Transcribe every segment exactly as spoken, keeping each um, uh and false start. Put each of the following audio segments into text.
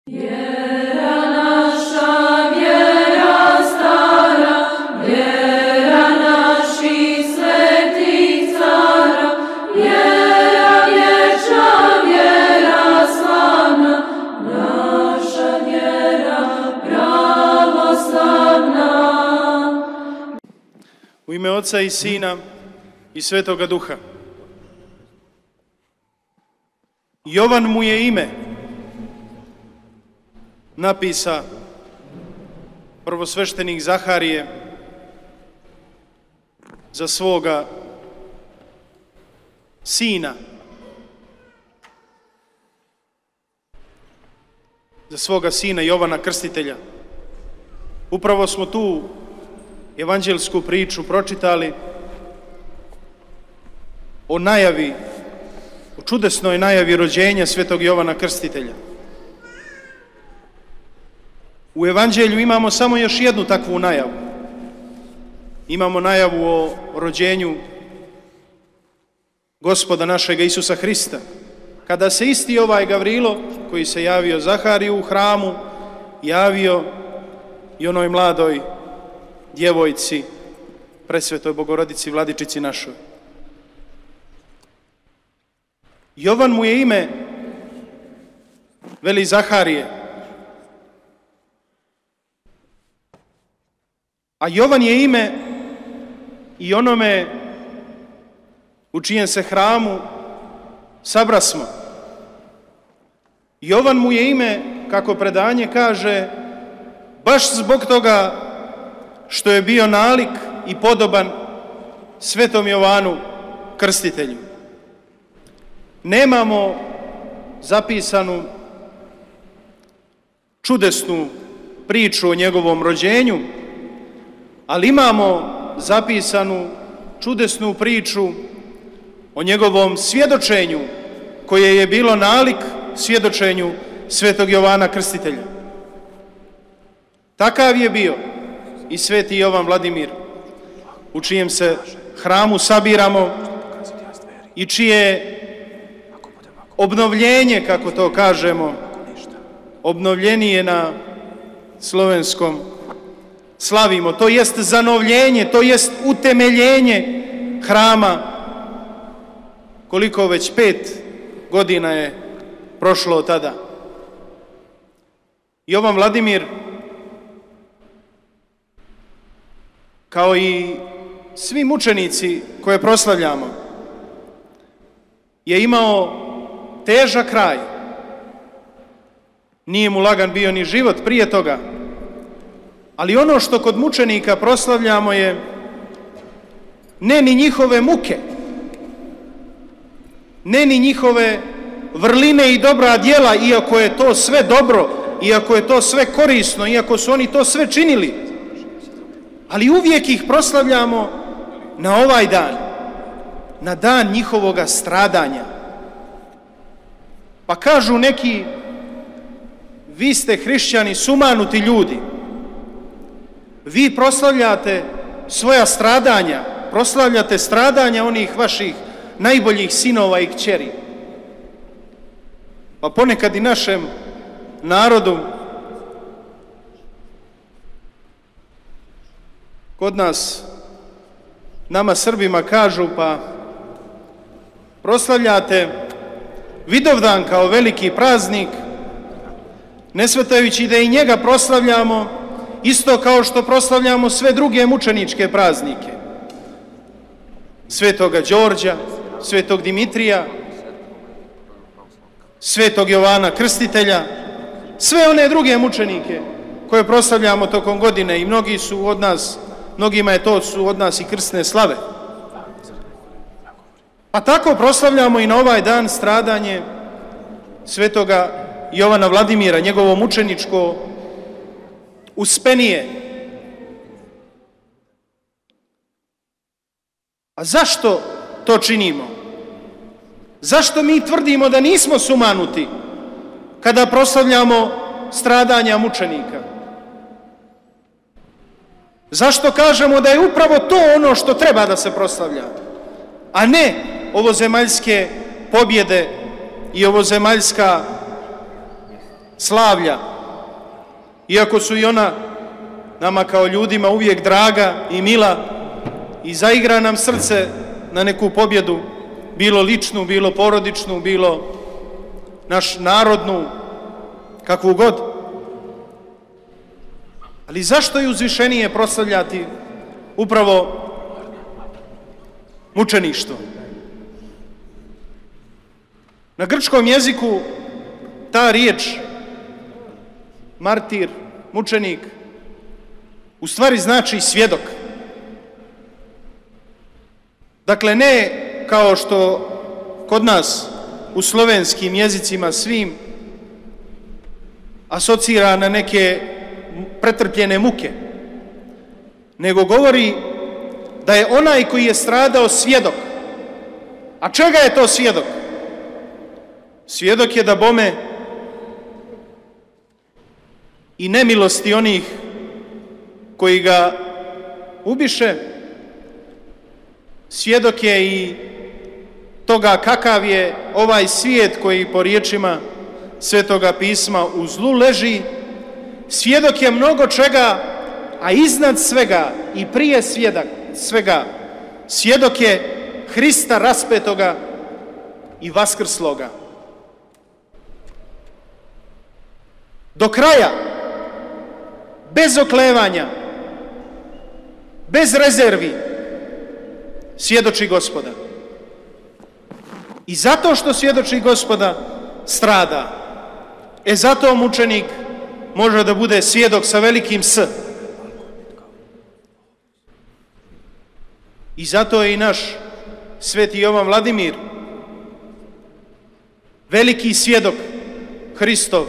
U ime Oca i Sina i Svetoga Duha. Jovan mu je ime, napisa prvosveštenik Zaharije za svoga sina, za svoga sina Jovana Krstitelja. Upravo smo tu evanđelsku priču pročitali o najavi, o čudesnoj najavi rođenja svetog Jovana Krstitelja. U evanđelju imamo samo još jednu takvu najavu. Imamo najavu o rođenju Gospoda našega Isusa Hrista. Kada se isti ovaj Gavrilo, koji se javio Zahariju u hramu, javio i onoj mladoj djevojci, presvetoj Bogorodici Vladičici našoj. Jovan mu je ime, veli Zaharije. A Jovan je ime i onome u čijem se hramu sabrasmo. Jovan mu je ime, kako predanje kaže, baš zbog toga što je bio nalik i podoban svetom Jovanu Krstitelju. Nemamo zapisanu čudesnu priču o njegovom rođenju, ali imamo zapisanu čudesnu priču o njegovom svjedočenju, koje je bilo nalik svjedočenju svetog Jovana Krstitelja. Takav je bio i sveti Jovan Vladimir, u čijem se hramu sabiramo i čije obnovljenje, kako to kažemo, obnovljenije na slovenskom slavimo, to jest zanovljenje, to jest utemeljenje hrama. Koliko već pet godina je prošlo od tada. Jovan Vladimir, kao i svi mučenici koje proslavljamo, je imao težak kraj. Nije mu lagan bio ni život prije toga. Ali ono što kod mučenika proslavljamo je ne ni njihove muke, ne ni njihove vrline i dobra djela, iako je to sve dobro, iako je to sve korisno, iako su oni to sve činili, ali uvijek ih proslavljamo na ovaj dan, na dan njihovoga stradanja. Pa kažu neki, vi ste hrišćani sumanuti ljudi, vi proslavljate svoja stradanja, proslavljate stradanja onih vaših najboljih sinova i kćeri. Pa ponekad i našem narodu, kod nas, nama Srbima kažu, pa proslavljate Vidovdan kao veliki praznik, ne shvatajući da i njega proslavljamo isto kao što proslavljamo sve druge mučeničke praznike. Svetoga Đorđa, svetog Dimitrija, svetog Jovana Krstitelja, sve one druge mučenike koje proslavljamo tokom godine, i mnogi su od nas, mnogima je to su od nas i krsne slave. Pa tako proslavljamo i na ovaj dan stradanje svetoga Jovana Vladimira, njegovo mučeničko uspenije. A zašto to činimo? Zašto mi tvrdimo da nismo sumanuti kada proslavljamo stradanja mučenika? Zašto kažemo da je upravo to ono što treba da se proslavlja, a ne ovozemaljske pobjede i ovozemaljska slavlja, iako su i ona nama kao ljudima uvijek draga i mila i zaigra nam srce na neku pobjedu, bilo ličnu, bilo porodičnu, bilo naš narodnu, kakvu god. Ali zašto je uzvišenije proslavljati upravo mučeništvo? Na grčkom jeziku ta riječ martir, mučenik, u stvari znači svjedok. Dakle, ne kao što kod nas u slovenskim jezicima svim asocira na neke pretrpljene muke, nego govori da je onaj koji je stradao svjedok. A čega je to svjedok? Svjedok je da bome i nemilosti onih koji ga ubiše, svjedok je i toga kakav je ovaj svijet koji po riječima Svetoga pisma u zlu leži, svjedok je mnogo čega, a iznad svega i prije svjedak, svega, svjedok je Hrista raspetoga i vaskrsloga. Do kraja, bez oklevanja, bez rezervi, svjedoči Gospoda. I zato što svjedoči Gospoda, strada. E zato mučenik može da bude svjedok sa velikim S. I zato je i naš sveti Jovan Vladimir veliki svjedok Hristov.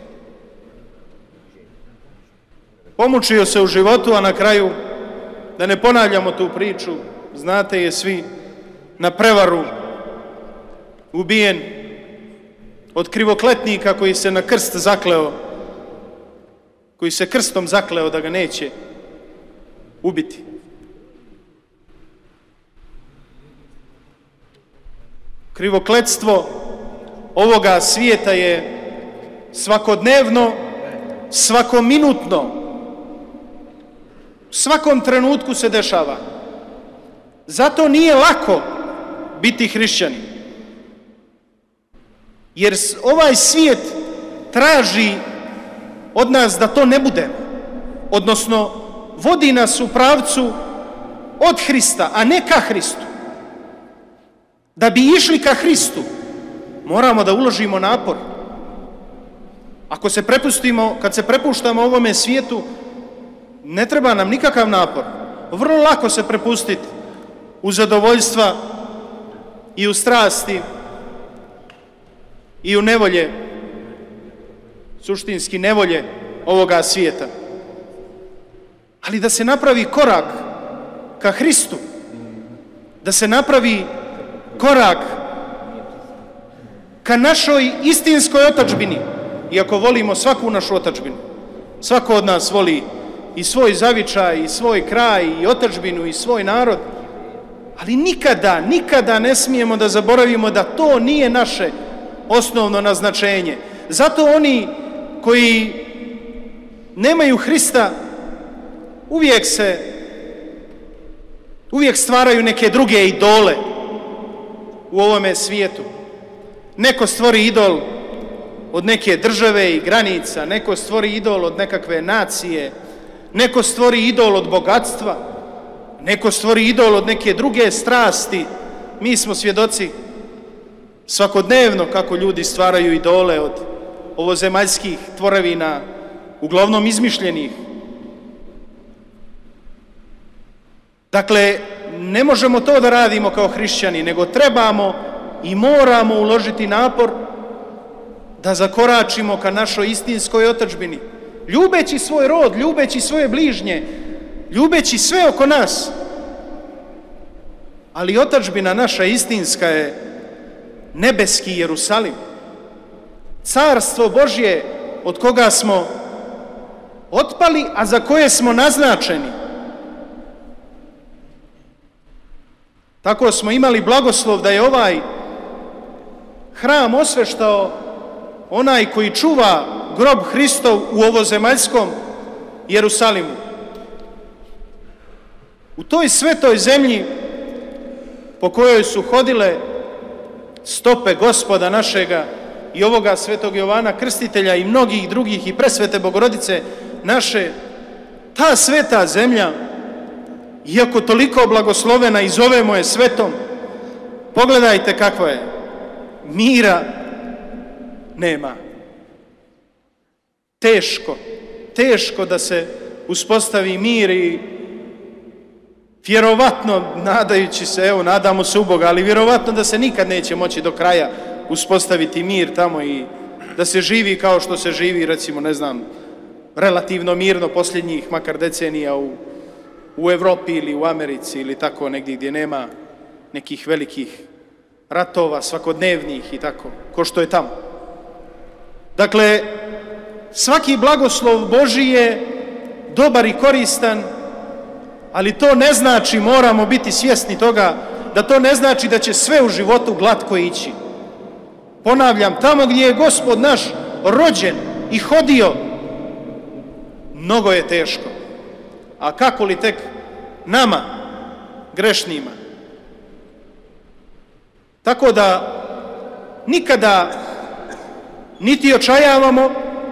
Pomučio se u životu, a na kraju, da ne ponavljamo tu priču, znate je svi, na prevaru ubijen od krivokletnika koji se na krst zakleo, koji se krstom zakleo da ga neće ubiti. Krivokletstvo ovoga svijeta je svakodnevno, svakominutno, u svakom trenutku se dešava. Zato nije lako biti hrišćanin. Jer ovaj svijet traži od nas da to ne budemo. Odnosno, vodi nas u pravcu od Hrista, a ne ka Hristu. Da bi išli ka Hristu, moramo da uložimo napor. Ako se prepustimo, kad se prepuštamo ovome svijetu, ne treba nam nikakav napor. Vrlo lako se prepustiti u zadovoljstva i u strasti i u nevolje, suštinski nevolje ovoga svijeta. Ali da se napravi korak ka Hristu, da se napravi korak ka našoj istinskoj otadžbini, iako volimo svaku našu otadžbinu. Svako od nas voli i svoj zavičaj, i svoj kraj, i otadžbinu, i svoj narod. Ali nikada, nikada ne smijemo da zaboravimo da to nije naše osnovno naznačenje. Zato oni koji nemaju Hrista uvijek se, uvijek stvaraju neke druge idole u ovome svijetu. Neko stvori idol od neke države i granica, neko stvori idol od nekakve nacije, neko stvori idol od bogatstva, neko stvori idol od neke druge strasti. Mi smo svjedoci svakodnevno kako ljudi stvaraju idole od ovozemaljskih tvorevina, uglavnom izmišljenih. Dakle, ne možemo to da radimo kao hrišćani, nego trebamo i moramo uložiti napor da zakoračimo ka našoj istinskoj otadžbini. Ljubeći svoj rod, ljubeći svoje bližnje, ljubeći sve oko nas. Ali otadžbina naša istinska je nebeski Jerusalim. Carstvo Božje od koga smo otpali, a za koje smo naznačeni. Tako smo imali blagoslov da je ovaj hram osveštao onaj koji čuva grob Hristov u ovozemaljskom Jerusalimu. U toj svetoj zemlji po kojoj su hodile stope Gospoda našega i ovoga svetog Jovana Krstitelja i mnogih drugih i presvete Bogorodice naše, ta sveta zemlja, iako toliko blagoslovena i zovemo je svetom, pogledajte kakva je. Mira nema. Teško, teško da se uspostavi mir i vjerovatno, nadajući se, evo, nadamo se u Boga, ali vjerovatno da se nikad neće moći do kraja uspostaviti mir tamo i da se živi kao što se živi, recimo, ne znam, relativno mirno posljednjih makar decenija u, u Evropi ili u Americi ili tako negdje gdje nema nekih velikih ratova svakodnevnih i tako, ko što je tamo. Dakle, svaki blagoslov Božji je dobar i koristan, ali to ne znači, moramo biti svjesni toga, da to ne znači da će sve u životu glatko ići. Ponavljam, tamo gdje je Gospod naš rođen i hodio, mnogo je teško. A kako li tek nama, grešnima? Tako da nikada niti očajavamo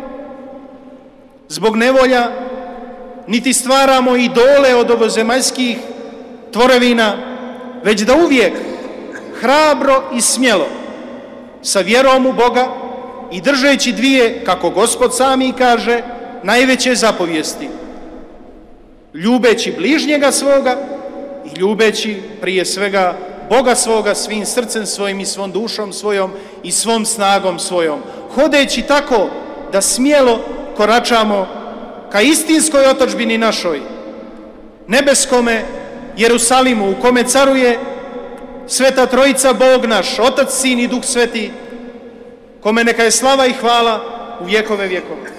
zbog nevolja, niti stvaramo idole od ovozemaljskih tvorevina, već da uvijek hrabro i smjelo, sa vjerom u Boga i držeći dvije, kako Gospod sami kaže, najveće zapovijesti, ljubeći bližnjega svoga i ljubeći prije svega Boga svoga svim srcem svojim i svom dušom svojom i svom snagom svojom, hodeći tako da smjelo koračamo ka istinskoj otadžbini našoj, nebeskome Jerusalimu, u kome caruje Sveta Trojica, Bog naš, Otac, Sin i Duh Sveti, kome neka je slava i hvala u vjekove vjekova.